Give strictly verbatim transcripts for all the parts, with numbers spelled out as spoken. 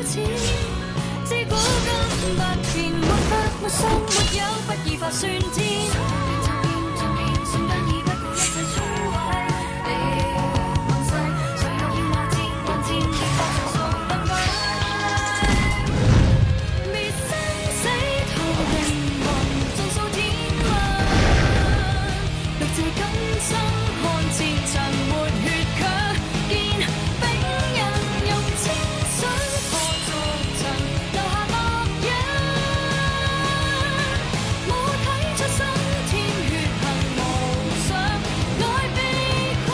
始，自古今不變，沒法沒心沒有，不易發算天。就變就變，瞬間已不顧一切摧毀。你問世，誰又要話戰還戰，亦搏盡數能夠滅生死圖靈魂，盡數天倫。欲借今生看前塵沒血卻見冰人用清水破逐塵，留下烙印。母體出生添血痕無常，愛被困。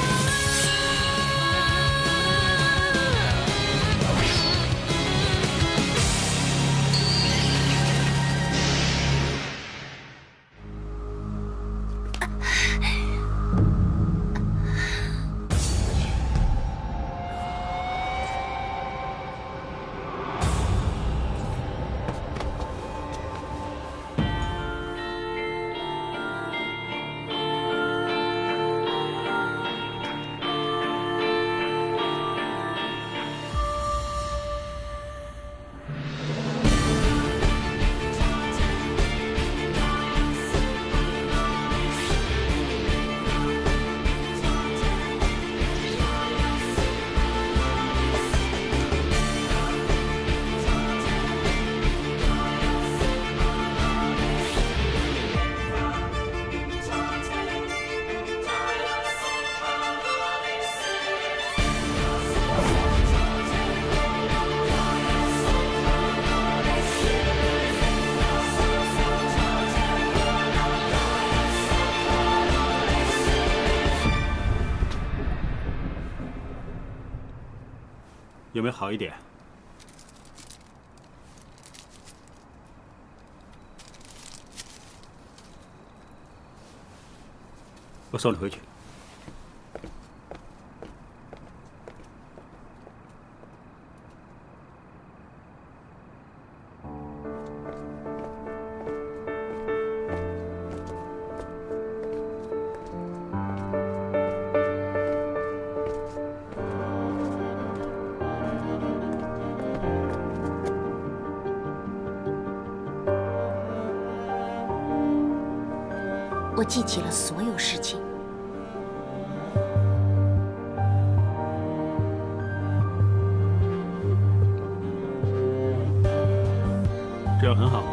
有没有好一点？我送你回去。 我记起了所有事情。 这样很好。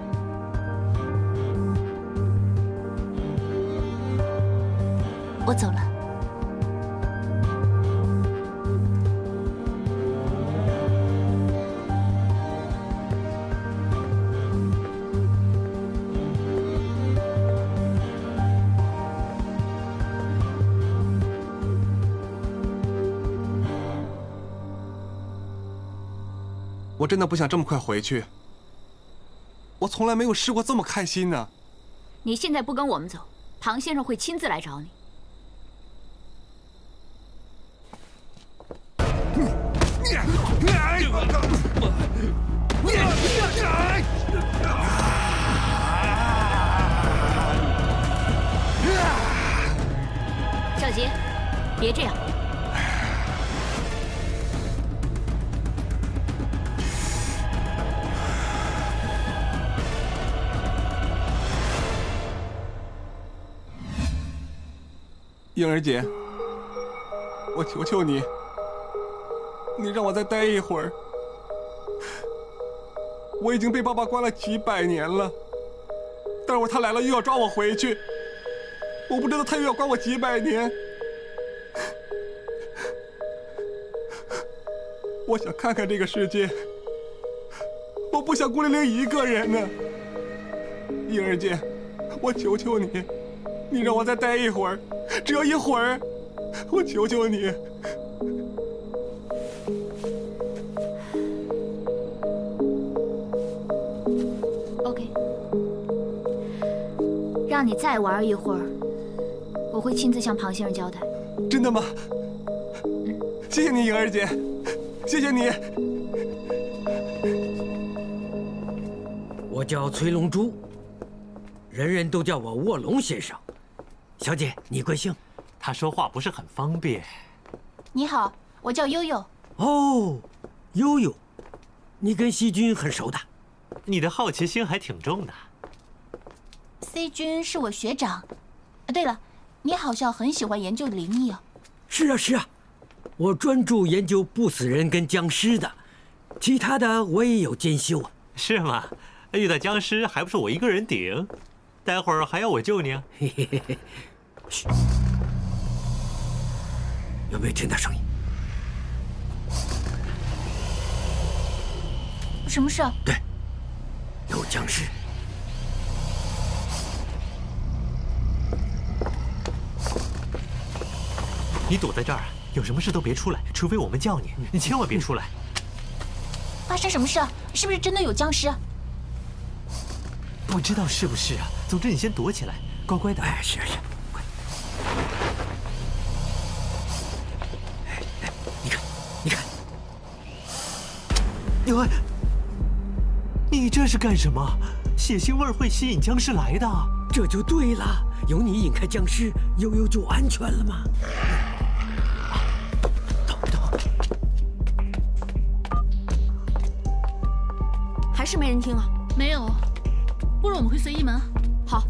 我走了。 我真的不想这么快回去，我从来没有试过这么开心呢。 你现在不跟我们走，庞先生会亲自来找你。小杰，别这样。 英儿姐，我求求你，你让我再待一会儿。我已经被爸爸关了几百年了，待会儿他来了又要抓我回去，我不知道他又要关我几百年。我想看看这个世界，我不想孤零零一个人呢。英儿姐，我求求你，你让我再待一会儿。只要一会儿，我求求你。 OK， 让你再玩一会儿，我会亲自向庞先生交代。 真的吗？谢谢你，莹儿姐，谢谢你。 我叫崔龙珠，人人都叫我卧龙先生。小姐，你贵姓？ 他说话不是很方便。 你好，我叫悠悠。 哦，悠悠， 你跟细菌很熟的。 你的好奇心还挺重的。 C 君是我学长。啊，对了，你好像很喜欢研究灵异啊。 是啊是啊，我专注研究不死人跟僵尸的，其他的我也有兼修啊。 是吗？遇到僵尸还不是我一个人顶？待会儿还要我救你啊？ 嘿嘿嘿嘿，嘘，有没有听到声音？ 什么事？ 对，有僵尸。 你躲在这儿啊，有什么事都别出来，除非我们叫你，你千万别出来。 发生什么事？是不是真的有僵尸？ 不知道是不是啊？总之你先躲起来，乖乖的。 哎，是是，快！哎哎，你看，你看， 哟，你这是干什么？血腥味会吸引僵尸来的。 这就对了，有你引开僵尸，悠悠就安全了嘛。等等， 还是没人听啊？ 没有，不如我们回随意门。 好，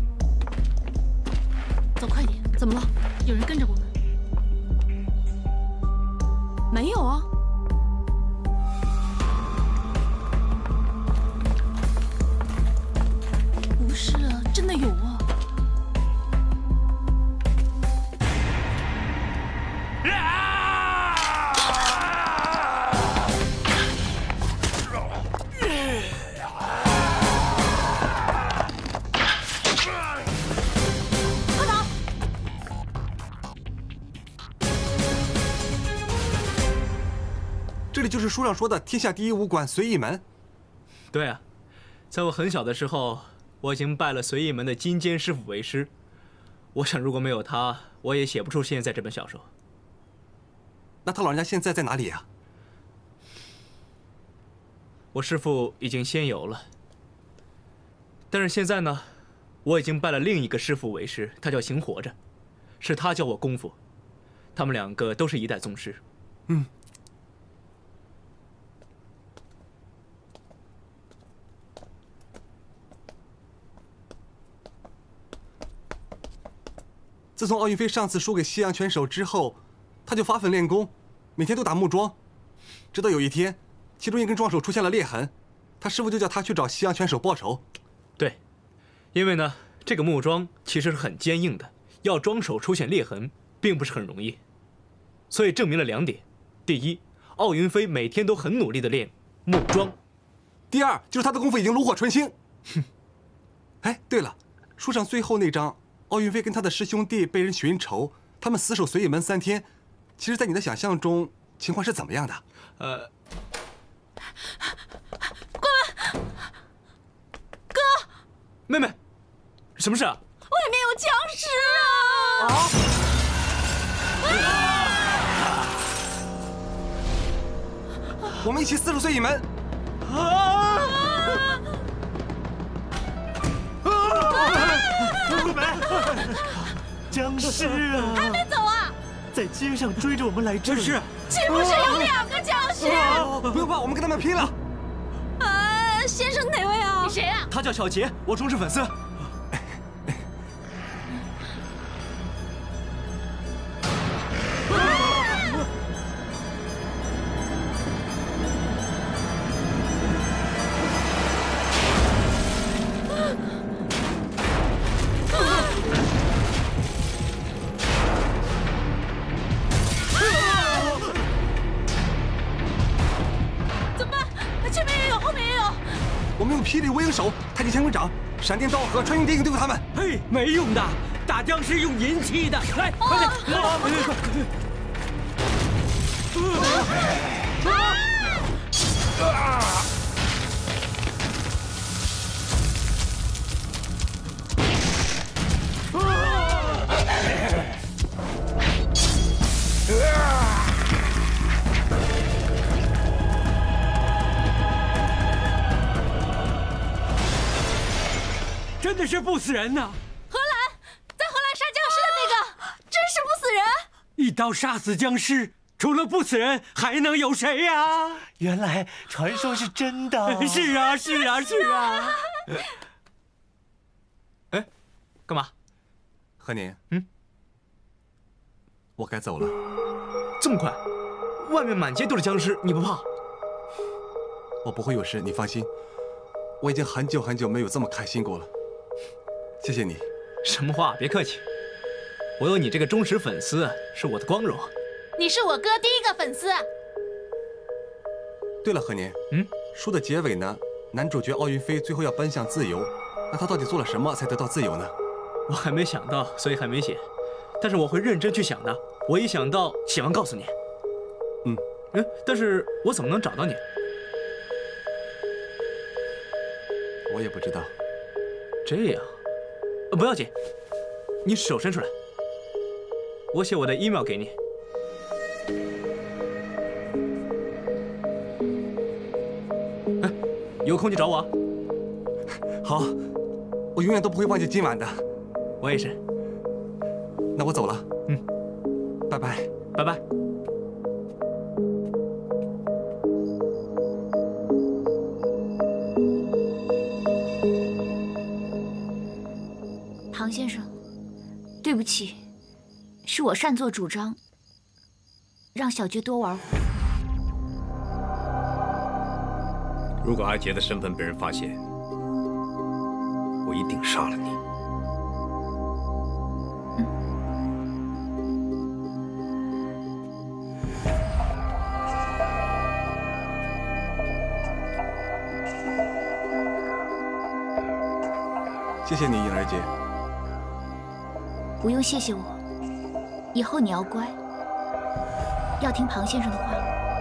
走快点。 怎么了？ 有人跟着我们。 没有啊。 不是啊，真的有啊。 这里就是书上说的天下第一武馆随意门。 对啊，在我很小的时候，我已经拜了随意门的金坚师傅为师。我想，如果没有他，我也写不出现在这本小说。 那他老人家现在在哪里呀？ 我师父已经仙游了，但是现在呢，我已经拜了另一个师傅为师，他叫邢活着，是他教我功夫。他们两个都是一代宗师。 嗯。自从奥运飞上次输给西洋拳手之后，他就发奋练功，每天都打木桩。直到有一天，其中一根桩手出现了裂痕，他师傅就叫他去找西洋拳手报仇。 对，因为呢，这个木桩其实是很坚硬的，要桩手出现裂痕，并不是很容易。所以证明了两点：第一，奥云飞每天都很努力地练木桩； 第二，就是他的功夫已经炉火纯青。哼。哎，对了，书上最后那章。奥运飞跟他的师兄弟被人寻仇，他们死守随意门三天。其实，在你的想象中，情况是怎么样的？ 呃， 关文，哥， 妹妹，什么事啊？ 外面有僵尸啊！啊！我们一起死守随意门。 啊！桂梅，僵尸啊！ 还没走啊？ 在街上追着我们来，这是？ 岂不是有两个僵尸？ 不用怕，我们跟他们拼了。 啊，先生哪位啊？你谁啊？ 他叫小杰，我忠实粉丝。 我们用霹雳无影手、太极乾坤掌、闪电刀和穿云叠影对付他们。 嘿，没用的，打僵尸用银器的。来，快点！啊！真的是不死人呐！ 荷兰，在荷兰杀僵尸的那个，真是不死人！ 一刀杀死僵尸， 除了不死人，还能有谁呀？ 原来传说是真的。 是啊，是啊，是啊。 哎，干嘛？ 何年， 嗯， 我该走了。 这么快？外面满街都是僵尸，你不怕？ 我不会有事，你放心。我已经很久很久没有这么开心过了。谢谢你。 什么话？别客气。我有你这个忠实粉丝，是我的光荣。 你是我哥第一个粉丝。 对了，何年， 嗯， 书的结尾呢，男主角奥运飞最后要奔向自由，那他到底做了什么才得到自由呢？ 我还没想到，所以还没写。但是我会认真去想的。我一想到，写完告诉你。 嗯嗯，但是我怎么能找到你？ 我也不知道。 这样，呃，不要紧，你手伸出来，我写我的 email 给你。哎，有空就找我啊。 好，我永远都不会忘记今晚的。 我也是。 那我走了。 嗯， 拜拜， 拜拜。 庞先生，对不起，是我擅作主张，让小杰多玩会儿。 如果阿杰的身份被人发现，我一定杀了你。 谢谢你，颖儿姐。 不用谢谢我，以后你要乖，要听庞先生的话。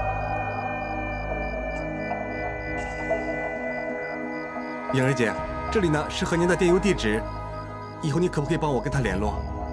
颖儿姐，这里呢是何年的电邮地址，以后你可不可以帮我跟他联络？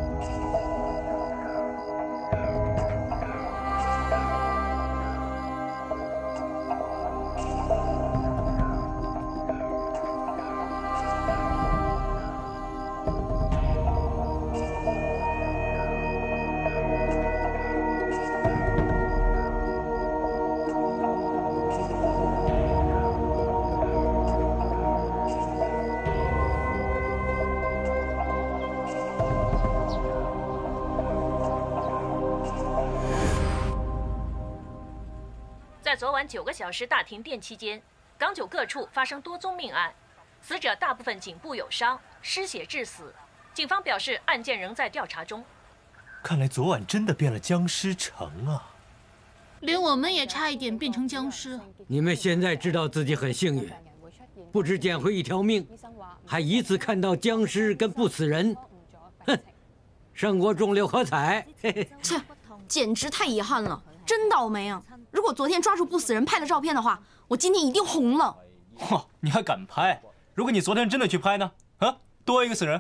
在昨晚九个小时大停电期间，港九各处发生多宗命案，死者大部分颈部有伤，失血致死。警方表示，案件仍在调查中。 看来昨晚真的变了僵尸城啊！ 连我们也差一点变成僵尸。 你们现在知道自己很幸运，不止捡回一条命，还一次看到僵尸跟不死人。哼，胜过中六合彩。嘿嘿， 切，简直太遗憾了，真倒霉啊！如果昨天抓住不死人拍了照片的话，我今天一定红了。 嚯，你还敢拍？如果你昨天真的去拍呢？啊，多一个死人。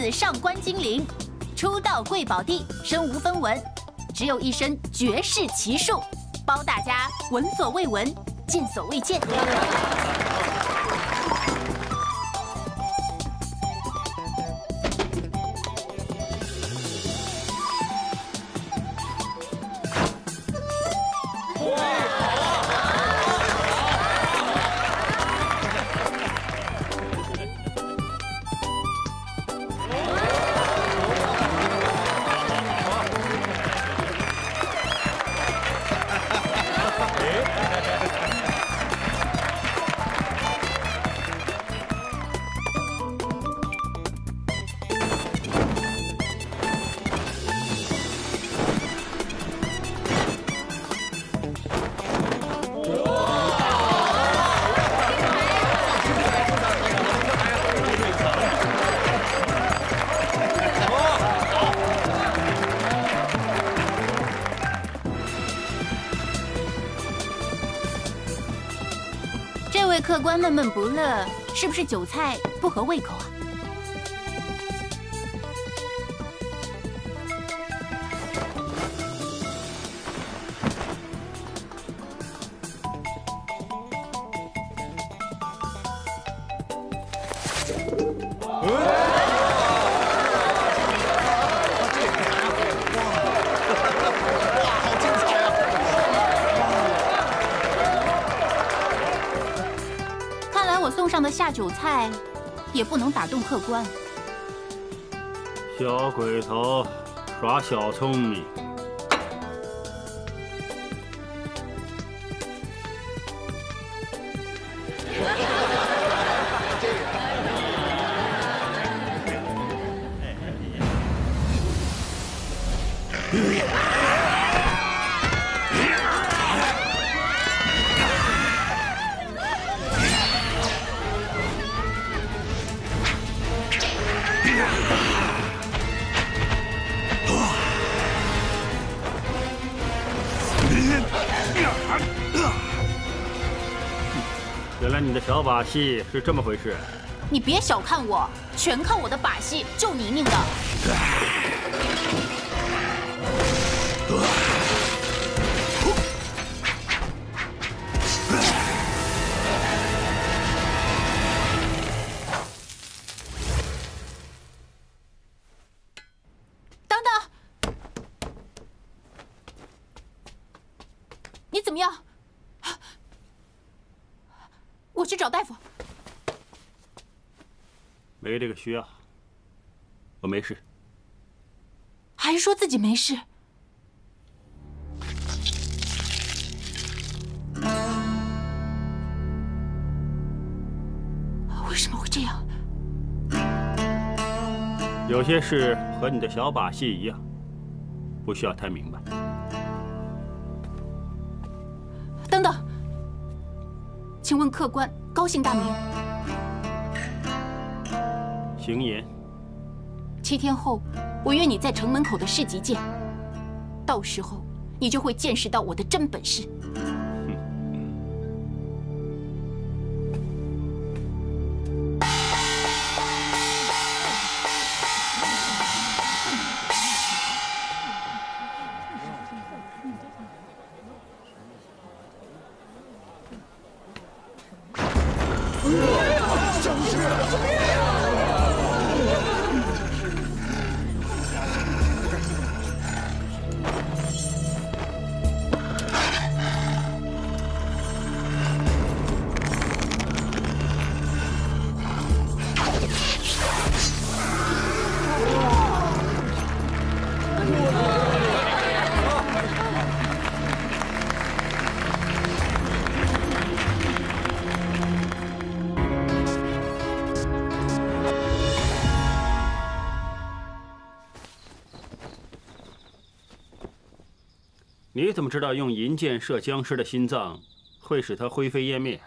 自上官金陵，出到贵宝地，身无分文，只有一身绝世奇术，包大家闻所未闻，见所未见。客官闷闷不乐，是不是韭菜不合胃口啊？上的下酒菜也不能打动客官。 小鬼头耍小聪明，原来你的小把戏是这么回事。 你别小看我，全靠我的把戏救你一命的。等等，你怎么样？我去找大夫。 没这个需要，我没事。 还说自己没事？为什么会这样？ 有些事和你的小把戏一样，不需要太明白。 等等。请问客官高姓大名？ 邢岩。 七天后，我约你在城门口的市集见。到时候，你就会见识到我的真本事。 你怎么知道用银箭射僵尸的心脏会使它灰飞烟灭？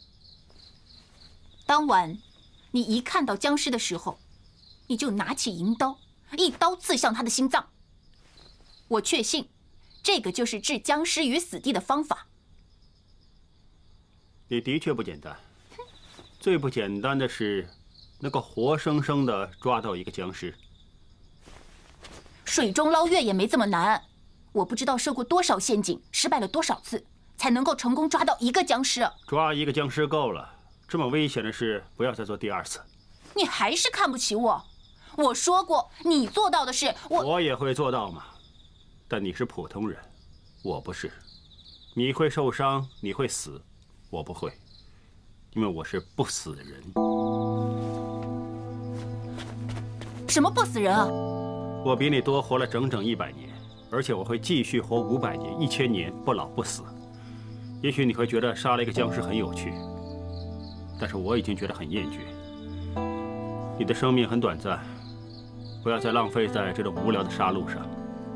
当晚，你一看到僵尸的时候，你就拿起银刀，一刀刺向他的心脏。我确信，这个就是置僵尸于死地的方法。 你的确不简单。最不简单的是， 能够活生生的抓到一个僵尸。 水中捞月也没这么难，我不知道设过多少陷阱，失败了多少次，才能够成功抓到一个僵尸。 抓一个僵尸够了，这么危险的事不要再做第二次。 你还是看不起我。我说过，你做到的事，我我也会做到嘛。但你是普通人，我不是。你会受伤，你会死，我不会，因为我是不死人。 什么不死人啊？ 我比你多活了整整一百年，而且我会继续活五百年、一千年，不老不死。也许你会觉得杀了一个僵尸很有趣，但是我已经觉得很厌倦。你的生命很短暂，不要再浪费在这种无聊的杀戮上。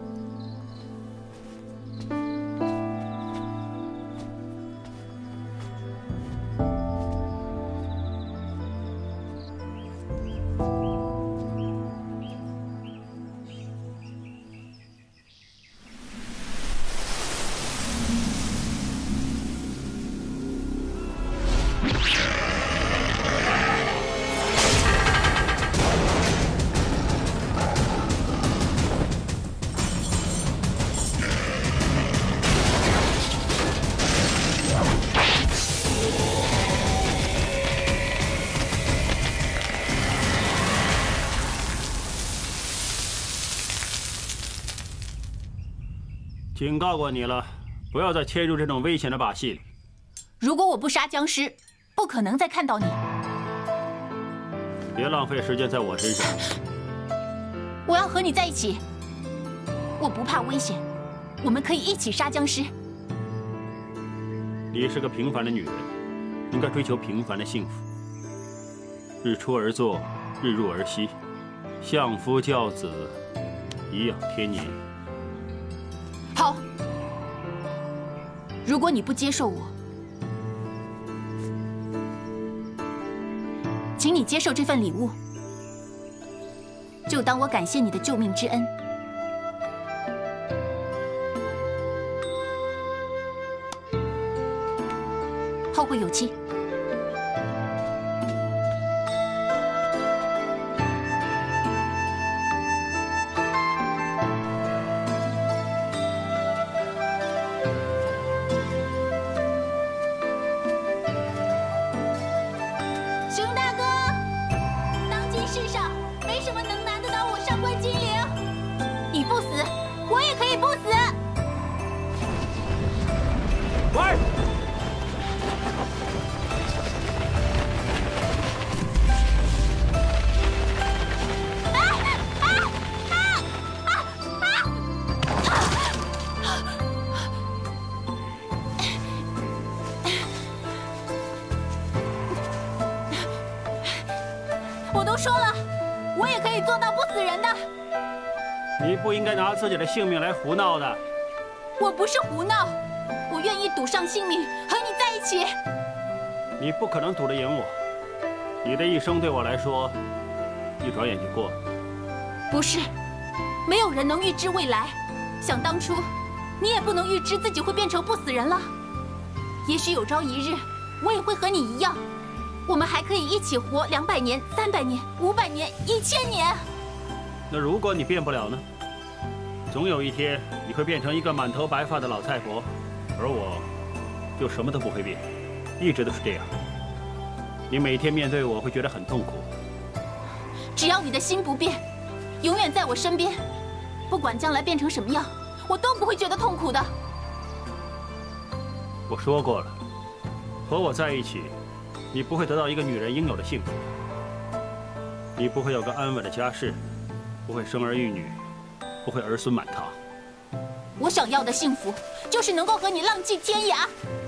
警告过你了，不要再切入这种危险的把戏里。 如果我不杀僵尸，不可能再看到你。 别浪费时间在我身上。 我要和你在一起。我不怕危险，我们可以一起杀僵尸。 你是个平凡的女人，应该追求平凡的幸福。日出而作，日入而息，相夫教子，颐养天年。 好，如果你不接受我，请你接受这份礼物，就当我感谢你的救命之恩。后会有期。我都说了，我也可以做到不死人的。 你不应该拿自己的性命来胡闹的。 我不是胡闹，我愿意赌上性命和你在一起。 你不可能赌得赢我，你的一生对我来说，一转眼就过了。 不是，没有人能预知未来。想当初，你也不能预知自己会变成不死人了。也许有朝一日，我也会和你一样。我们还可以一起活两百年、三百年、五百年、一千年。 那如果你变不了呢？总有一天你会变成一个满头白发的老太婆，而我就什么都不会变，一直都是这样。你每天面对我会觉得很痛苦。 只要你的心不变，永远在我身边，不管将来变成什么样，我都不会觉得痛苦的。 我说过了，和我在一起。你不会得到一个女人应有的幸福，你不会有个安稳的家室，不会生儿育女，不会儿孙满堂。 我想要的幸福，就是能够和你浪迹天涯。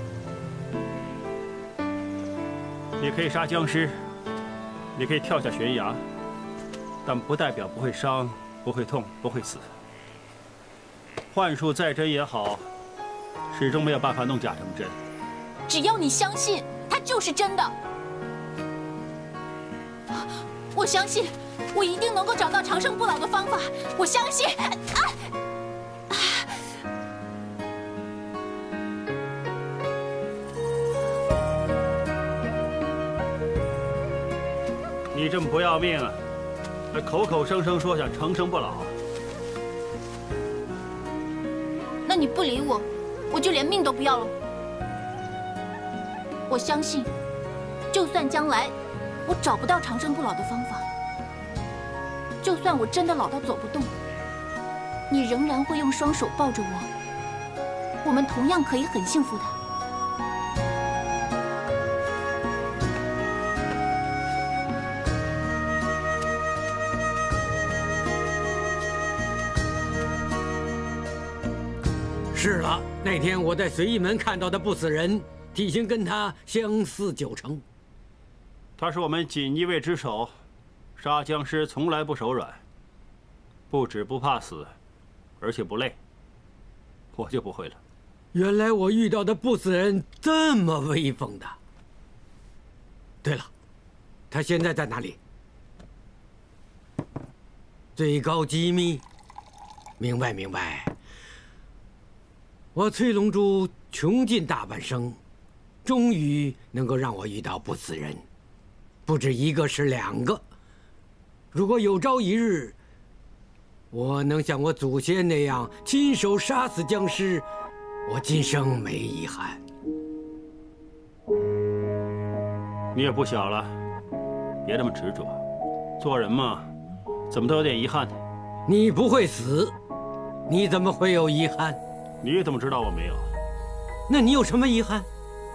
你可以杀僵尸，你可以跳下悬崖，但不代表不会伤、不会痛、不会死。幻术再真也好，始终没有办法弄假成真。 只要你相信。它就是真的，我相信，我一定能够找到长生不老的方法。我相信，啊！ 你这么不要命啊？还口口声声说想长生不老。 那你不理我，我就连命都不要了。我相信，就算将来我找不到长生不老的方法，就算我真的老到走不动，你仍然会用双手抱着我，我们同样可以很幸福的。 是了，那天我在随意门看到的不死人，体型跟他相似九成。 他是我们锦衣卫之首，杀僵尸从来不手软，不止不怕死，而且不累。我就不会了。 原来我遇到的不死人这么威风的。对了，他现在在哪里？最高机密。明白明白。我崔龙珠穷尽大半生，终于能够让我遇到不死人，不止一个是两个。如果有朝一日，我能像我祖先那样亲手杀死僵尸，我今生没遗憾。 你也不小了，别这么执着。做人嘛，怎么都有点遗憾的。 你不会死，你怎么会有遗憾？ 你怎么知道我没有？ 那你有什么遗憾？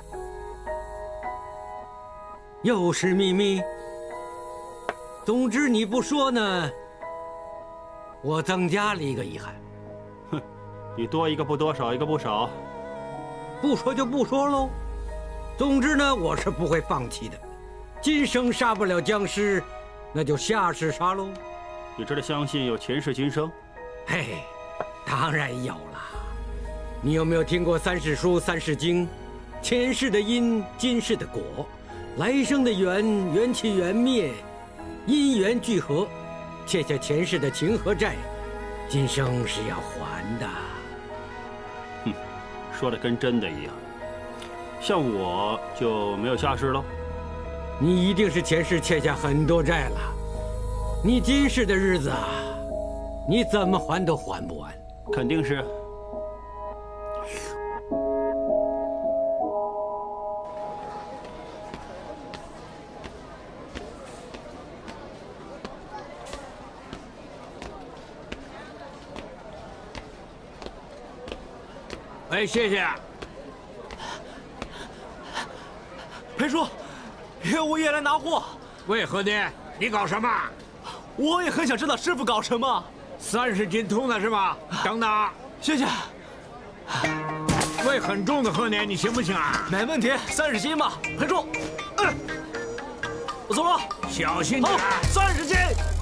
又是秘密。总之你不说呢，我增加了一个遗憾。 哼，你多一个不多，少一个不少。 不说就不说喽。总之呢，我是不会放弃的。今生杀不了僵尸，那就下世杀喽。 你真的相信有前世今生？ 嘿，当然有了。你有没有听过三世书、三世经？前世的因，今世的果，来生的缘，缘起缘灭，因缘聚合，欠下前世的情和债，今生是要还的。 哼，说的跟真的一样。像我就没有下世喽？ 你一定是前世欠下很多债了，你今世的日子啊，你怎么还都还不完。 肯定是。 哎，谢谢。 裴叔，业务业来拿货。 为何呢？你搞什么？ 我也很想知道师傅搞什么。 三十斤重的是吧？等等， 谢谢。 喂很重的贺年，你行不行啊？ 没问题，三十斤吧。裴叔，嗯，我走了， 小心点。 好，三十斤。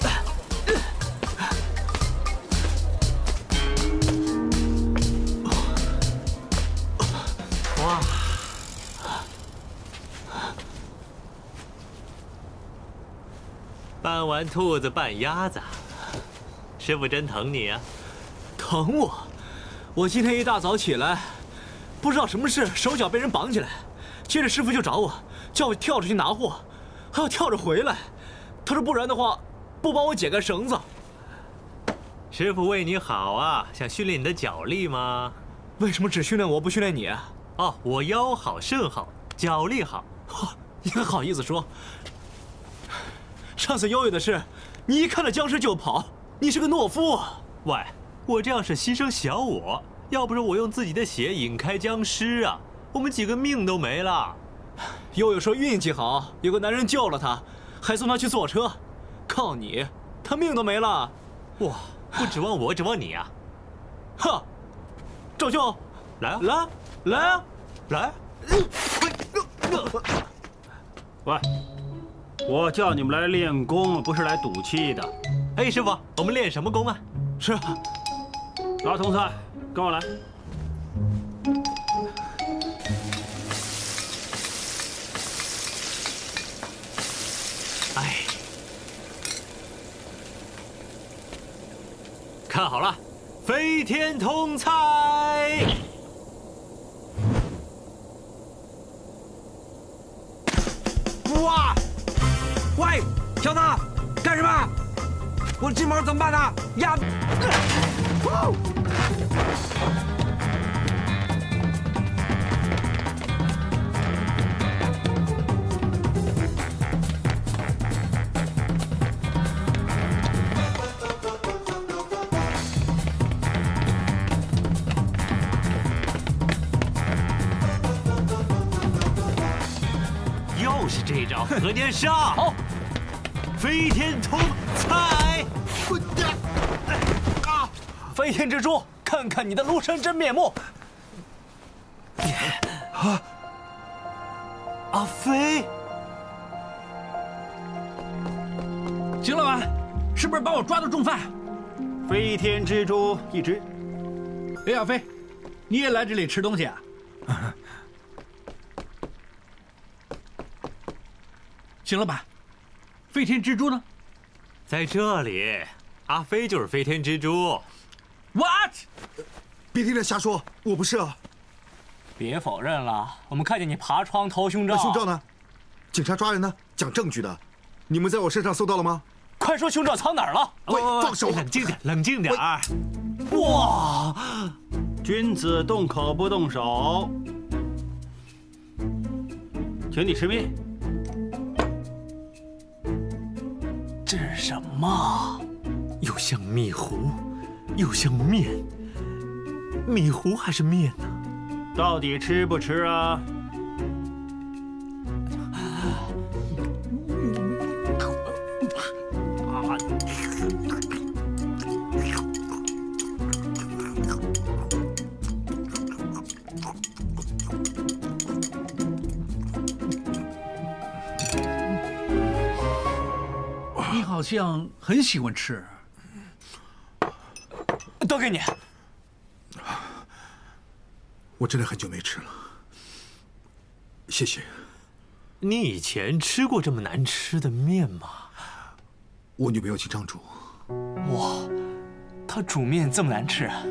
哇！ 扮完兔子扮鸭子，师傅真疼你啊！ 疼我？我今天一大早起来，不知道什么事，手脚被人绑起来，接着师傅就找我，叫我跳着去拿货，还要跳着回来。他说不然的话，不帮我解开绳子。 师傅为你好啊，想训练你的脚力吗？ 为什么只训练我不训练你？ 哦，我腰好肾好，脚力好。 你还好意思说？上次悠悠的事，你一看到僵尸就跑，你是个懦夫。 喂，我这样是牺牲小我，要不是我用自己的血引开僵尸啊，我们几个命都没了。 悠悠说运气好，有个男人救了他，还送他去坐车。靠你，他命都没了。 哇，不指望我，指望你啊！ 哈，赵兄， 来啊， 来，来啊， 来！ 喂，我叫你们来练功，不是来赌气的。 哎，师傅，我们练什么功啊？ 是啊， 拿铜菜，跟我来。 哎，看好了，飞天通菜！ 哇！喂，小子， 我这毛怎么办呢？呀！哦又是这招和年杀，好，飞天通菜。 啊！飞天蜘蛛，看看你的庐山真面目！ 啊！阿飞， 邢老板，是不是把我抓到重犯？ 飞天蜘蛛一只。 哎，阿飞，你也来这里吃东西啊？邢老板，飞天蜘蛛呢？ 在这里。阿飞就是飞天蜘蛛。 What？ 别听他瞎说，我不是啊。 别否认了，我们看见你爬窗偷胸罩。 那胸罩呢？警察抓人呢，讲证据的。你们在我身上搜到了吗？ 快说胸罩藏哪儿了？ 喂，放手！ 冷静点，冷静点。 哇！ 君子动口不动手。请你吃面。 这是什么？ 又像蜜糊，又像面。蜜糊还是面呢？ 到底吃不吃啊？ 你好像很喜欢吃。 都给你。 我真的很久没吃了，谢谢。 你以前吃过这么难吃的面吗？ 我女朋友经常煮。 哇，她煮面这么难吃啊？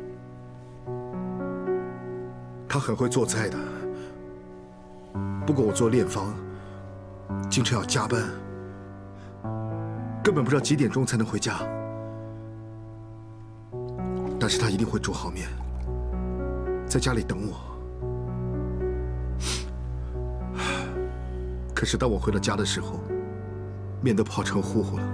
她很会做菜的，不过我做炼方，经常要加班，根本不知道几点钟才能回家。但是她一定会煮好面，在家里等我。可是当我回到家的时候，面都泡成糊糊了。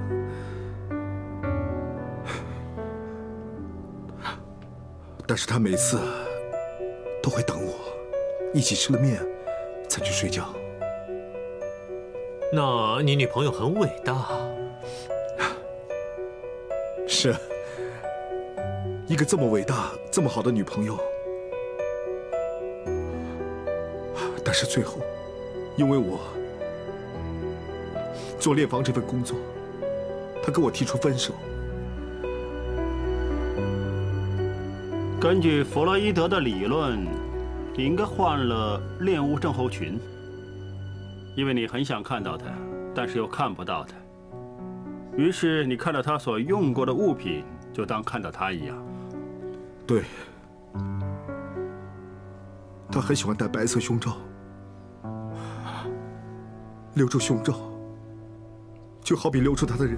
但是她每次都会等我，一起吃了面才去睡觉。 那你女朋友很伟大。 是。一个这么伟大、这么好的女朋友，但是最后，因为我做炼房这份工作，她跟我提出分手。 根据弗洛伊德的理论，你应该患了恋物症候群，因为你很想看到他，但是又看不到他，于是你看到他所用过的物品，就当看到他一样。 对，他很喜欢戴白色胸罩，留住胸罩，就好比留住他的人。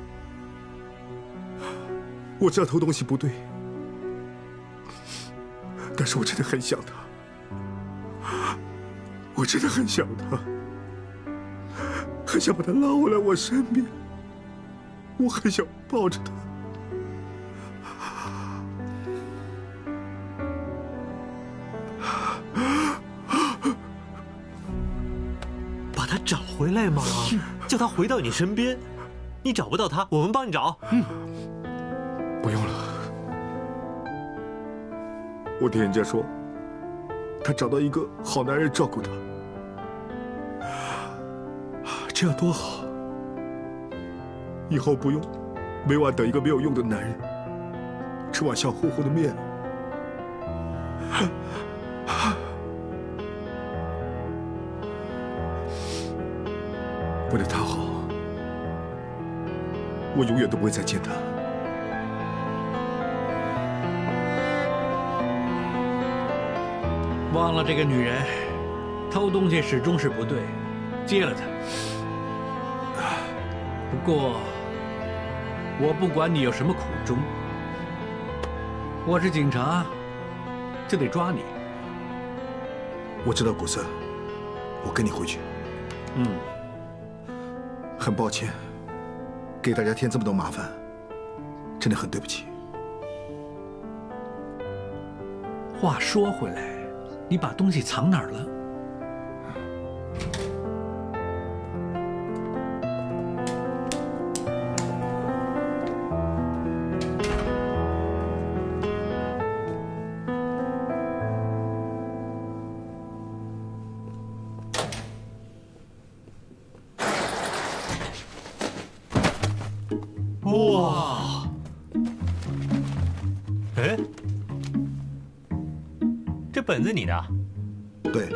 我知道偷东西不对，但是我真的很想他，我真的很想他，很想把他拉回来我身边，我很想抱着他。 找回来吗？叫他回到你身边。你找不到他，我们帮你找。 嗯，不用了。我听人家说，他找到一个好男人照顾他，这样多好。以后不用每晚等一个没有用的男人，吃碗香乎乎的面。为了他好，我永远都不会再见他。 忘了这个女人，偷东西始终是不对，接了她。不过， 我不管你有什么苦衷，我是警察，就得抓你。 我知道古瑟，我跟你回去。 嗯， 很抱歉，给大家添这么多麻烦，真的很对不起。 话说回来，你把东西藏哪儿了？ 哇！哎，这本子你的？ 对。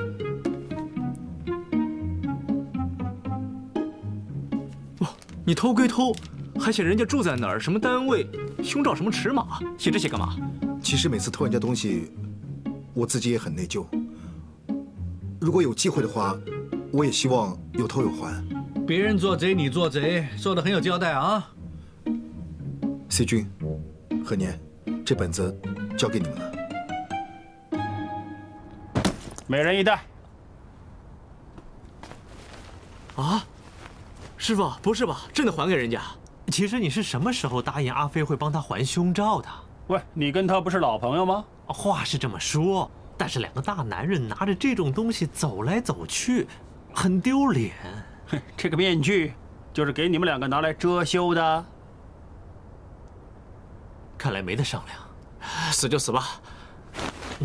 哇，你偷归偷，还写人家住在哪儿、什么单位、胸罩什么尺码，写这些干嘛？ 其实每次偷人家东西，我自己也很内疚。如果有机会的话，我也希望有偷有还。 别人做贼，你做贼，做得很有交代啊。 C 君、何年，这本子交给你们了。 每人一袋。 啊，师傅，不是吧？真的还给人家？ 其实你是什么时候答应阿飞会帮他还胸罩的？ 喂，你跟他不是老朋友吗？ 话是这么说，但是两个大男人拿着这种东西走来走去，很丢脸。 哼，这个面具就是给你们两个拿来遮羞的。 看来没得商量， 死就死吧。 嗯，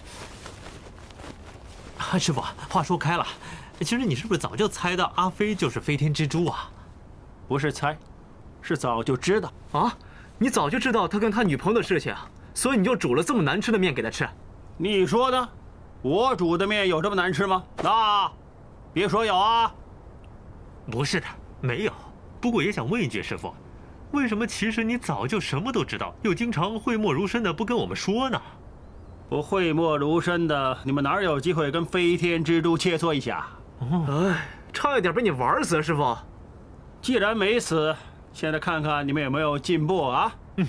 啊，师傅，话说开了，其实你是不是早就猜到阿飞就是飞天蜘蛛啊？ 不是猜，是早就知道。 啊？你早就知道他跟他女朋友的事情，所以你就煮了这么难吃的面给他吃？ 你说的？我煮的面有这么难吃吗？啊，别说有啊。 不是的，没有。不过也想问一句，师傅。为什么其实你早就什么都知道，又经常讳莫如深的不跟我们说呢？ 不讳莫如深的，你们哪有机会跟飞天蜘蛛切磋一下？ 哦、哎，差一点被你玩死，师傅。 既然没死，现在看看你们有没有进步啊？嗯。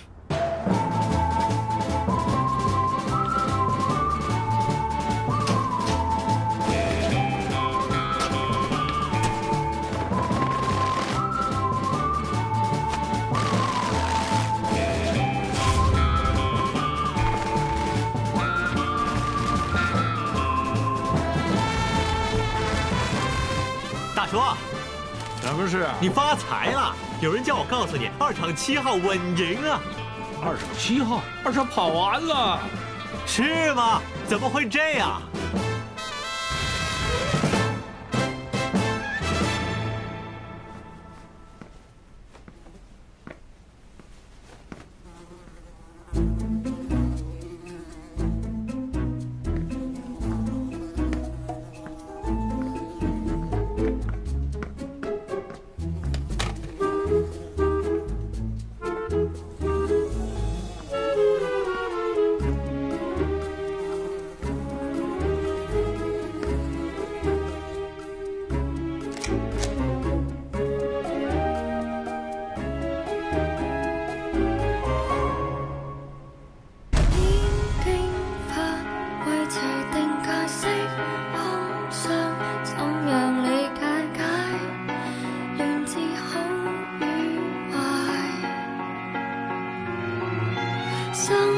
大叔， 什么事？ 你发财了！有人叫我告诉你，二场七号稳赢啊！ 二场七号，二场跑完了， 是吗？怎么会这样？ 生